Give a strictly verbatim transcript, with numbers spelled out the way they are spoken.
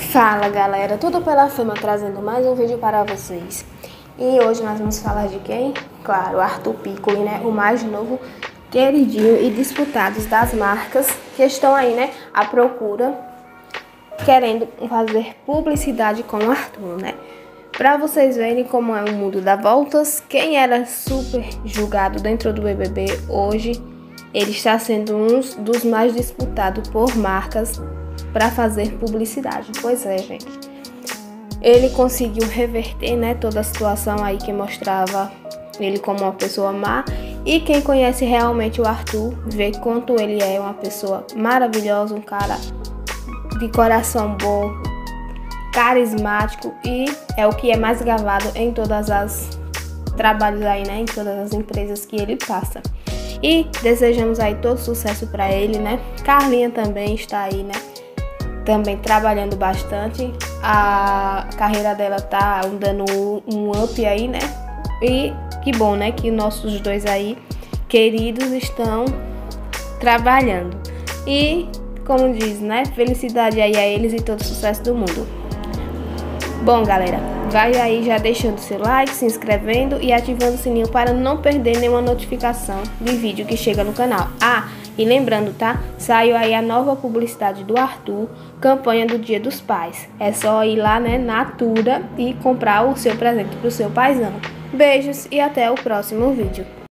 Fala galera, tudo pela Fama trazendo mais um vídeo para vocês. E hoje nós vamos falar de quem? Claro, Arthur Piccoli, né? O mais novo, queridinho e disputados das marcas que estão aí, né? À procura, querendo fazer publicidade com o Arthur, né? Para vocês verem como é o mundo dá voltas, quem era super julgado dentro do B B B, hoje ele está sendo um dos mais disputados por marcas para fazer publicidade. Pois é, gente. Ele conseguiu reverter, né, toda a situação aí que mostrava ele como uma pessoa má. E quem conhece realmente o Arthur vê quanto ele é uma pessoa maravilhosa, um cara de coração bom, carismático, e é o que é mais gravado em todas as trabalhos aí, né, em todas as empresas que ele passa. E desejamos aí todo sucesso para ele, né? Carlinha também está aí, né? Também trabalhando bastante. A carreira dela tá dando um up aí, né? E que bom, né? Que nossos dois aí queridos estão trabalhando. E, como diz, né? Felicidade aí a eles e todo sucesso do mundo. Bom, galera, vai aí já deixando seu like, se inscrevendo e ativando o sininho para não perder nenhuma notificação de vídeo que chega no canal. Ah, e lembrando, tá? Saiu aí a nova publicidade do Arthur, campanha do Dia dos Pais. É só ir lá, né, na Natura e comprar o seu presente pro seu paizão. Beijos e até o próximo vídeo.